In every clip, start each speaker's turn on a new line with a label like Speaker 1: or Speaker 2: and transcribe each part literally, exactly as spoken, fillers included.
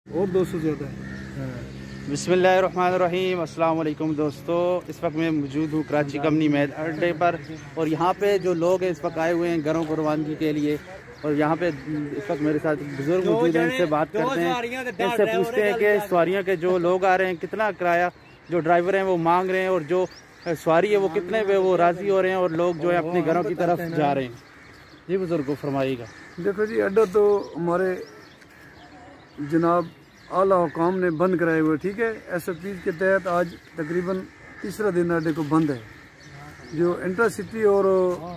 Speaker 1: और दो सौ ज़्यादा है।
Speaker 2: बिस्मिल्लाहिर्रहमानिर्रहीम, अस्सलाम वालेकुम दोस्तों। इस वक्त मैं मौजूद हूँ कराची कमनी मैद अड्डे पर और यहाँ पे जो लोग हैं इस वक्त आए हुए हैं घरों को रवानगी के लिए। और यहाँ पे इस वक्त मेरे साथ बुजुर्ग मौजूद हैं, इनसे बात करते हैं, इनसे पूछते हैं कि सवारियों के जो लोग आ रहे हैं कितना किराया जो ड्राइवर हैं वो मांग रहे हैं और जो सवारी है वो कितने पे वो राज़ी हो रहे हैं और लोग जो है अपने घरों की तरफ जा रहे हैं। जी बुजुर्ग को फरमाइएगा।
Speaker 1: देखो जी, अड्डा तो हमारे जनाब आला हुकाम ने बंद कराए हुए, ठीक है। एस ओ पी के तहत आज तकरीबन तीसरा दिन अड्डे को बंद है। जो इंटरसिटी और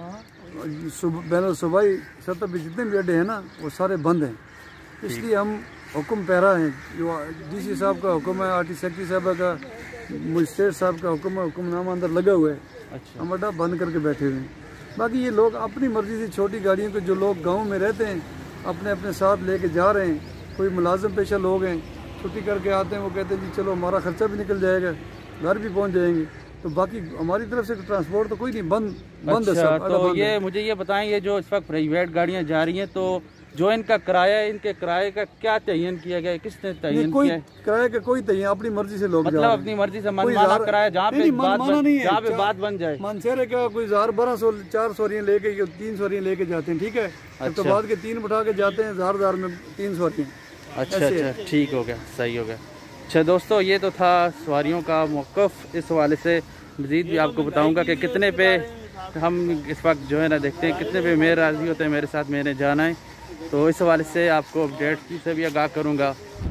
Speaker 1: बैन सूबाई सतह पर जितने भी अड्डे हैं ना वो सारे बंद हैं। इसलिए हम हुक्म पैरा हैं, जो डी सी साहब का हुक्म है, आर टी सेक्रेटरी साहब का, मजिस्ट्रेट साहब का हुक्म है, हुक्मनामा अंदर लगा हुआ है। अच्छा। हम अड्डा बंद करके बैठे हुए हैं। बाकी ये लोग अपनी मर्जी से छोटी गाड़ियों को, जो लोग गाँव में रहते हैं अपने अपने साथ लेके जा रहे हैं। कोई मुलाजिम पेशा लोग हैं, छुट्टी करके आते हैं, वो कहते हैं जी चलो हमारा खर्चा भी निकल जाएगा, घर भी पहुंच जाएंगे। तो बाकी हमारी तरफ से ट्रांसपोर्ट तो कोई नहीं, बंद बंद
Speaker 2: अच्छा,
Speaker 1: है सब।
Speaker 2: तो ये है। मुझे ये बताएं, ये जो इस वक्त प्राइवेट गाड़ियां जा रही हैं तो जो इनका किराया है, इनके किराए का क्या तयन किया गया है, किसने तयन किया है?
Speaker 1: किराए का कोई तयन, अपनी मर्जी से लोग
Speaker 2: मतलब अपनी मर्जी से मनमाना किराया, जहाँ पे बात जहाँ पे बात बन जाए।
Speaker 1: मानसेरे का कोई हजार बारह सौ चार सवारियाँ लेके तीन सवारियाँ लेके जाते हैं, ठीक है। तो बाद के तीन उठा के जाते हैं, हजार हजार में तीन सवारियाँ।
Speaker 2: अच्छा अच्छा, ठीक हो गया, सही हो गया। अच्छा दोस्तों, ये तो था सवारियों का मौक़िफ़। इस हवाले से मज़ीद भी आपको बताऊंगा कि कितने पे हम इस वक्त जो है ना देखते हैं कितने पे मेरे राज़ी होते हैं मेरे साथ मैंने जाना है, तो इस हवाले से आपको अपडेट से भी आगाह करूँगा।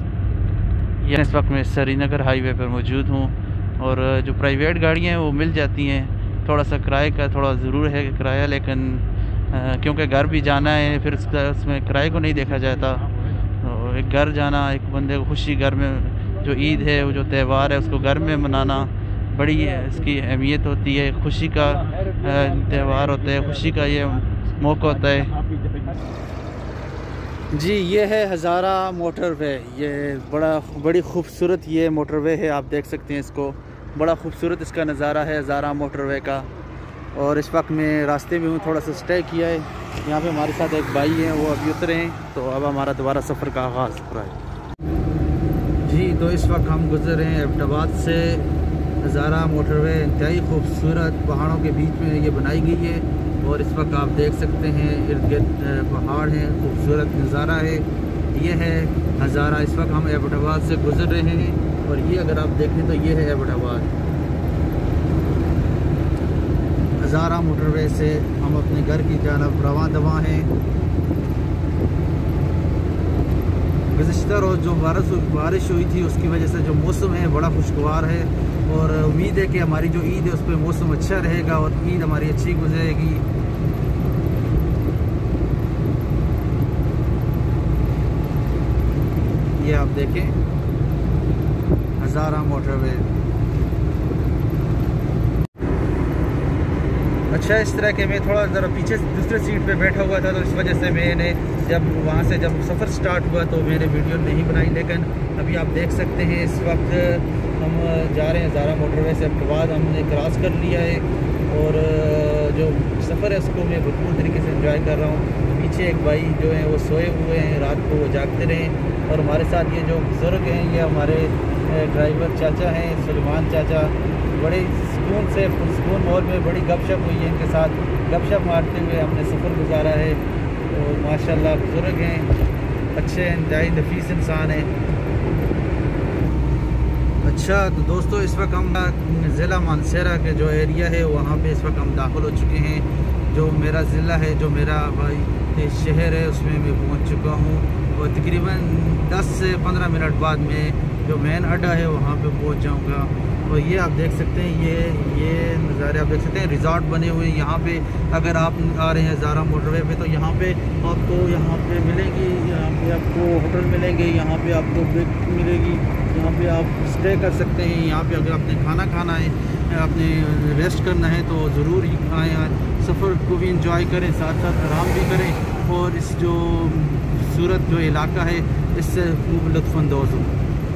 Speaker 2: यह इस वक्त मैं श्रीनगर हाईवे पर मौजूद हूँ और जो प्राइवेट गाड़ियाँ हैं वो मिल जाती हैं। थोड़ा सा किराए का थोड़ा ज़रूर है किराया, लेकिन क्योंकि घर भी जाना है, फिर उसमें किराए को नहीं देखा जाता। तो एक घर जाना, एक बंदे को खुशी, घर में जो ईद है वो जो त्यौहार है उसको घर में मनाना बड़ी इसकी अहमियत होती है। खुशी का त्यौहार होता है, खुशी का ये मौका होता है। जी ये है हज़ारा मोटरवे। ये बड़ा बड़ी खूबसूरत ये मोटरवे है, आप देख सकते हैं इसको, बड़ा खूबसूरत इसका नज़ारा है हज़ारा मोटरवे का। और इस वक्त मैं रास्ते में हूँ, थोड़ा सा स्टे किया है। यहाँ पे हमारे साथ एक भाई हैं, वो अभी उतरे हैं, तो अब हमारा दोबारा सफ़र का आगाज़ हो रहा है। जी तो इस वक्त हम गुज़र रहे हैं एबटाबाद से। हज़ारा मोटरवे इंतहाई खूबसूरत पहाड़ों के बीच में ये बनाई गई है और इस वक्त आप देख सकते हैं इर्द गिर्द पहाड़ हैं, खूबसूरत नज़ारा है। ये है हज़ारा। इस वक्त हम एबटाबाद से गुज़र रहे हैं और ये अगर आप देखें तो ये है एबटाबाद। हज़ारा मोटरवे से हम अपने घर की जानब रवां दवा हैं। गुज़िश्ता रोज़ जो बारिश बारिश हुई थी उसकी वजह से जो मौसम है बड़ा खुशगवार है और उम्मीद है कि हमारी जो ईद है उस पर मौसम अच्छा रहेगा और ईद हमारी अच्छी गुजरेगी। ये आप देखें हज़ारा मोटरवे। अच्छा, इस तरह के मैं थोड़ा ज़रा पीछे दूसरे सीट पे बैठा हुआ था, तो इस वजह से मैंने जब वहाँ से जब सफ़र स्टार्ट हुआ तो मैंने वीडियो नहीं बनाई। लेकिन अभी आप देख सकते हैं इस वक्त हम जा रहे हैं हज़ारा मोटरवे से। अब बाद हमने क्रॉस कर लिया है और जो सफ़र है उसको मैं भरपूर तरीके से एंजॉय कर रहा हूँ। पीछे एक भाई जो हैं वो सोए हुए हैं, रात को वो जागते रहें। और हमारे साथ ये जो बुज़ुर्ग हैं ये हमारे ड्राइवर चाचा हैं, सुलेमान चाचा। बड़े सुकून से पुरसुकून माहौल में बड़ी गपशप हुई है, इनके साथ गपशप मारते हुए हमने सफ़र गुजारा है। और माशाल्लाह बुज़ुर्ग हैं, अच्छे इंतहाई नफीस इंसान हैं। अच्छा तो दोस्तों, इस वक्त हम ज़िला मानसेरा के जो एरिया है वहाँ पे इस वक्त हम दाखिल हो चुके हैं। जो मेरा ज़िला है, जो मेरा भाई शहर है, उसमें मैं पहुँच चुका हूँ और तकरीबन दस से पंद्रह मिनट बाद में जो मेन अड्डा है वहाँ पे पहुँच जाऊँगा। और ये आप देख सकते हैं, ये ये नज़ारे आप देख सकते हैं, रिज़ॉर्ट बने हुए हैं यहाँ पे। अगर आप आ रहे हैं हज़ारा मोटरवे पे तो यहाँ पे आपको यहाँ पे मिलेंगी, यहाँ पे आपको होटल मिलेंगे, यहाँ पे आपको ब्रेक मिलेगी, यहाँ पे आप स्टे कर सकते हैं। यहाँ पे अगर आपने खाना खाना है, आपने रेस्ट करना है तो ज़रूर आएँ, सफ़र को भी इंजॉय करें, साथ साथ आराम भी करें और इस जो खूबसूरत जो इलाका है इससे खूब लुत्फ़अंदोज़ हो।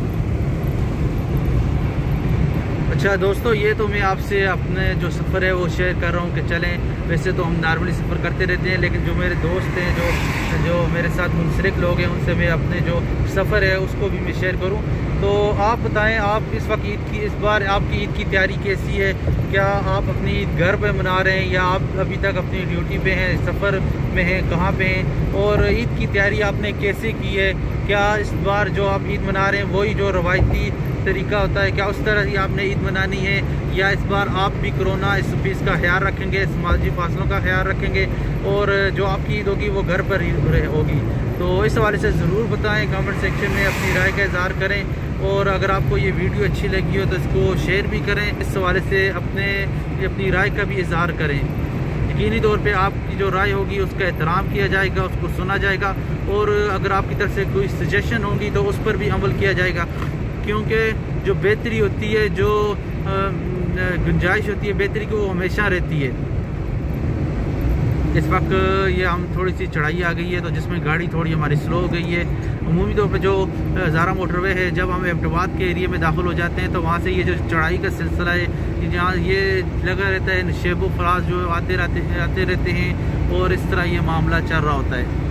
Speaker 2: अच्छा दोस्तों, ये तो मैं आपसे अपने जो सफ़र है वो शेयर कर रहा हूँ कि चलें। वैसे तो हम नॉर्मली सफ़र करते रहते हैं, लेकिन जो मेरे दोस्त हैं जो जो मेरे साथ मुंसलिक लोग हैं उनसे मैं अपने जो सफ़र है उसको भी मैं शेयर करूं। तो आप बताएं, आप इस वक्त ईद की इस बार आपकी ईद की तैयारी कैसी है? क्या आप अपनी ईद घर पे मना रहे हैं या आप अभी तक अपनी ड्यूटी पे हैं, सफ़र में हैं, कहाँ पे हैं? और ईद की तैयारी आपने कैसे की है? क्या इस बार जो आप ईद मना रहे हैं वही जो रवायती तरीका होता है, क्या उस तरह ही आपने ईद मनानी है, या इस बार आप भी कोरोना इस चीज़ का ख्याल रखेंगे, समाजी फासलों का ख्याल रखेंगे और जो आपकी ईद होगी वो घर पर ही होगी? तो इस हवाले से ज़रूर बताएं, कमेंट सेक्शन में अपनी राय का इज़हार करें। और अगर आपको ये वीडियो अच्छी लगी हो तो इसको शेयर भी करें, इस हवाले से अपने अपनी राय का भी इज़हार करें। यकीनी तौर पे आपकी जो राय होगी उसका एहतराम किया जाएगा, उसको सुना जाएगा और अगर आपकी तरफ से कोई सजेशन होंगी तो उस पर भी अमल किया जाएगा, क्योंकि जो बेहतरी होती है, जो गुंजाइश होती है बेहतरी की, वो हमेशा रहती है। इस वक्त ये हम थोड़ी सी चढ़ाई आ गई है तो जिसमें गाड़ी थोड़ी हमारी स्लो हो गई है। अमूमी तौर पे जो ज़ारा मोटरवे है, जब हम एबटाबाद के एरिया में दाखिल हो जाते हैं तो वहाँ से ये जो चढ़ाई का सिलसिला है, जहाँ ये लगा रहता है नशेब व फराज जो आते रहते आते रहते हैं और इस तरह ये मामला चल रहा होता है।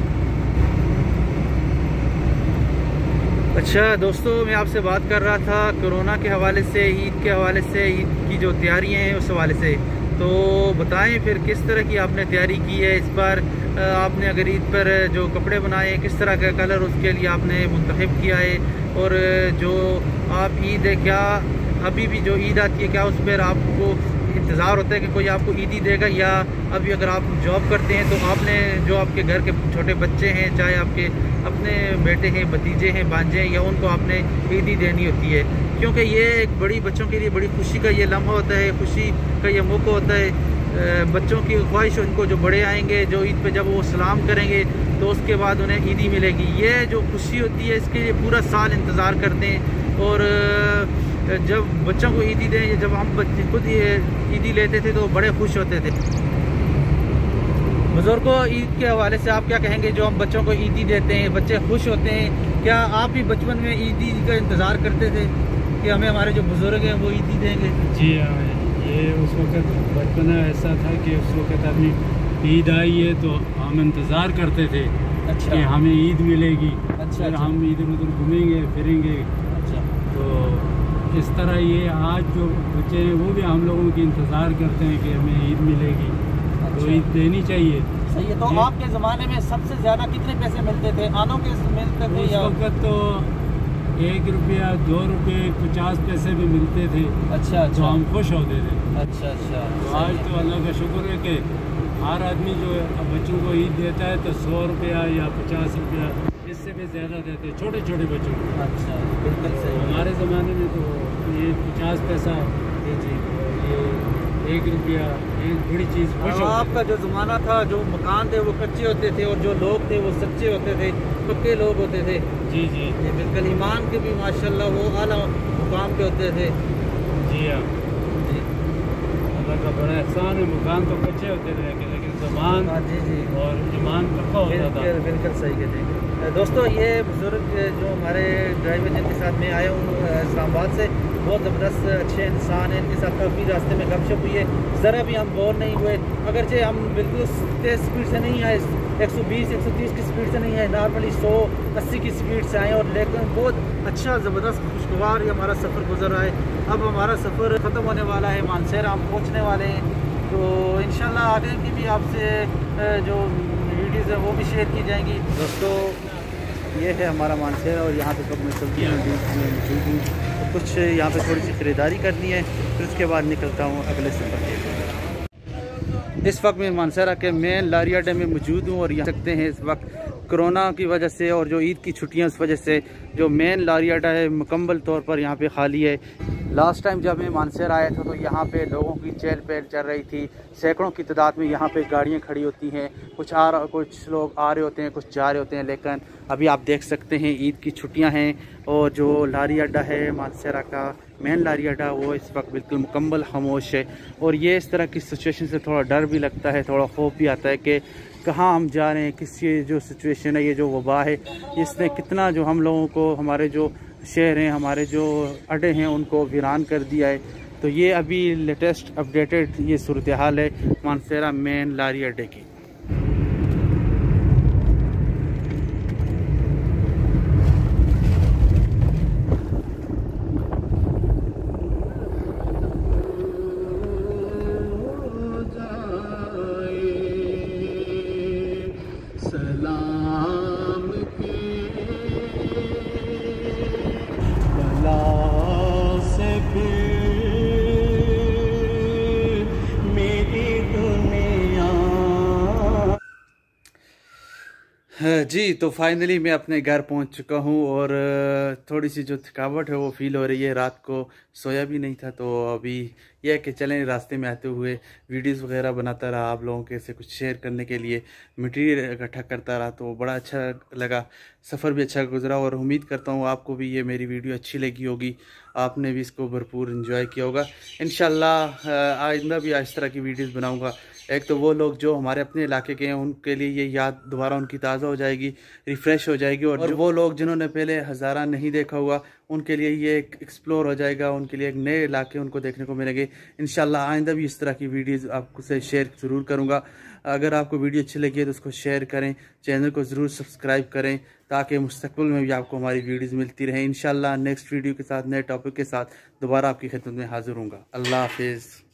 Speaker 2: अच्छा दोस्तों, मैं आपसे बात कर रहा था कोरोना के हवाले से, ईद के हवाले से, ईद की जो तैयारियाँ हैं उस हवाले से। तो बताएं फिर किस तरह की आपने तैयारी की है इस बार? आपने अगर ईद पर जो कपड़े बनाए हैं, किस तरह का कलर उसके लिए आपने मुंतखब किया है? और जो आप ईद है, क्या अभी भी जो ईद आती है क्या उस पर आपको इंतज़ार होता है कि कोई आपको ईदी देगा, या अभी अगर आप जॉब करते हैं तो आपने जो आपके घर के छोटे बच्चे हैं, चाहे आपके अपने बेटे हैं, भतीजे हैं, भांजे हैं, या उनको आपने ईदी देनी होती है? क्योंकि ये एक बड़ी बच्चों के लिए बड़ी खुशी का ये लम्हा होता है, खुशी का ये मौका होता है। बच्चों की ख्वाहिश, उनको जो बड़े आएंगे जो ईद पे जब वो सलाम करेंगे तो उसके बाद उन्हें ईदी मिलेगी। ये जो खुशी होती है इसके लिए पूरा साल इंतज़ार करते हैं। और जब बच्चों को ईदी दें, जब हम बच्चे खुद ईदी लेते थे तो बड़े खुश होते थे। बुजुर्गों, ईद के हवाले से आप क्या कहेंगे? जो हम बच्चों को ईदी देते हैं, बच्चे खुश होते हैं, क्या आप भी बचपन में ईदी का इंतज़ार करते थे कि हमें हमारे जो बुजुर्ग हैं वो ईदी देंगे?
Speaker 3: जी हाँ, ये उस वक्त बचपना ऐसा था कि उस वक्त अपनी ईद आई है तो हम इंतज़ार करते थे। अच्छा। कि हमें ईद मिलेगी। अच्छा, फिर अच्छा। हम इधर उधर घूमेंगे फिरेंगे। अच्छा। तो इस तरह ये आज जो बच्चे हैं वो भी हम लोगों की इंतज़ार करते हैं कि हमें ईद मिलेगी। अच्छा। तो ईद देनी चाहिए।
Speaker 2: सही है। तो आपके ज़माने में सबसे ज़्यादा कितने पैसे मिलते थे? आनों के मिलते थे?
Speaker 3: उस वक्त तो एक रुपया, दो रुपये, पचास पैसे भी मिलते थे। अच्छा। तो हम खुश होते थे। अच्छा अच्छा। तो आज तो अल्लाह का शुक्र है कि हर आदमी जो बच्चों को ईद देता है तो सौ रुपया या पचास रुपया, इससे भी ज़्यादा देते हैं छोटे छोटे बच्चों को। अच्छा, बिल्कुल सही। हमारे ज़माने में तो ये पचास पैसा, जी ये एक रुपया, एक बड़ी चीज़।
Speaker 2: आपका जो ज़माना था, जो मकान थे वो कच्चे होते थे और जो लोग थे वो सच्चे होते थे, पक्के लोग होते थे।
Speaker 3: जी जी,
Speaker 2: ये बिल्कुल ईमान के भी माशाल्लाह वो आला मुकाम पे होते थे।
Speaker 3: जी हाँ, अल्लाह का बड़ा एहसान है। मकान तो कच्चे होते थे लेकिन ज़बान जी जी और ईमान पक्का होता था।
Speaker 2: बिल्कुल सही कहते हैं। दोस्तों, ये बुज़ुर्ग जो हमारे ड्राइवर जिनके साथ में आया हूँ इस्लामाबाद से, बहुत ज़बरदस्त अच्छे इंसान हैं। इनके साथ काफ़ी रास्ते में गपशप हुई है, ज़रा भी हम बोर नहीं हुए। अगरचे हम बिल्कुल तेज़ स्पीड से नहीं आए, एक सौ बीस एक सौ तीस की स्पीड से नहीं है, नॉर्मली सौ अस्सी की स्पीड से आए, और लेकिन बहुत अच्छा ज़बरदस्त खुशगवार ये हमारा सफ़र गुजर रहा है। अब हमारा सफ़र ख़त्म होने वाला है, मानसेरा हम पहुँचने वाले हैं। तो इंशाल्लाह आगे की भी आपसे जो वीडियोज़ है वो भी शेयर की जाएंगी। दोस्तों, ये है हमारा मानसेरा और यहाँ पे कब मैं सब्जियाँ मौजूद हूँ, तो कुछ यहाँ पे थोड़ी सी ख़रीदारी करनी है, फिर उसके बाद निकलता हूँ अगले सफ़र के लिए। इस वक्त मैं मानसेरा के मेन लारी अड्डे में मौजूद हूँ और यहाँ सकते हैं इस वक्त कोरोना की वजह से और जो ईद की छुट्टियाँ उस वजह से जो मेन लारी अड्डा है मुकम्मल तौर पर यहाँ पे खाली है। लास्ट टाइम जब मैं मानसेरा आया था तो यहाँ पे लोगों की चहल पहल चल रही थी, सैकड़ों की तादाद में यहाँ पे गाड़ियाँ खड़ी होती हैं, कुछ आ रहा कुछ लोग आ रहे होते हैं, कुछ जा रहे होते हैं। लेकिन अभी आप देख सकते हैं ईद की छुट्टियाँ हैं और जो लारी अड्डा है मानसेरा का मेन लारी अड्डा वो इस वक्त बिल्कुल मुकम्मल खामोश है। और ये इस तरह की सिचुएशन से थोड़ा डर भी लगता है, थोड़ा खौफ भी आता है कि कहाँ हम जा रहे हैं, किस ये जो सिचुएशन है, ये जो वबा है, इसने कितना जो हम लोगों को, हमारे जो शहर हैं, हमारे जो अड्डे हैं उनको वीरान कर दिया है। तो ये अभी लेटेस्ट अपडेटेड ये सूरत हाल है मानसेरा मेन लारी अड्डे की। हाँ जी, तो फाइनली मैं अपने घर पहुंच चुका हूं और थोड़ी सी जो थकावट है वो फील हो रही है। रात को सोया भी नहीं था, तो अभी यह है कि चलें रास्ते में आते हुए वीडियोस वगैरह बनाता रहा, आप लोगों के से कुछ शेयर करने के लिए मटेरियल इकट्ठा करता रहा, तो बड़ा अच्छा लगा। सफ़र भी अच्छा गुजरा और उम्मीद करता हूँ आपको भी ये मेरी वीडियो अच्छी लगी होगी, आपने भी इसको भरपूर एंजॉय किया होगा। इंशाल्लाह आइंदा भी इस तरह की वीडियोस बनाऊंगा। एक तो वो लोग जो हमारे अपने इलाके के हैं उनके लिए ये याद दोबारा उनकी ताज़ा हो जाएगी, रिफ़्रेश हो जाएगी, और, और वो लोग जिन्होंने पहले हज़ारा नहीं देखा हुआ उनके लिए ये एक एक्सप्लोर हो जाएगा, उनके लिए एक नए इलाके उनको देखने को मिलेंगे। इंशाल्लाह आइंदा भी इस तरह की वीडियोस आपको से शेयर ज़रूर करूँगा। अगर आपको वीडियो अच्छी लगी है तो उसको शेयर करें, चैनल को ज़रूर सब्सक्राइब करें ताकि मुस्तक़बिल में भी आपको हमारी वीडियोस मिलती रहें। इंशाल्लाह नेक्स्ट वीडियो के साथ, नए टॉपिक के साथ दोबारा आपकी खिदमत में हाज़िर होऊंगा। अल्लाह हाफिज़।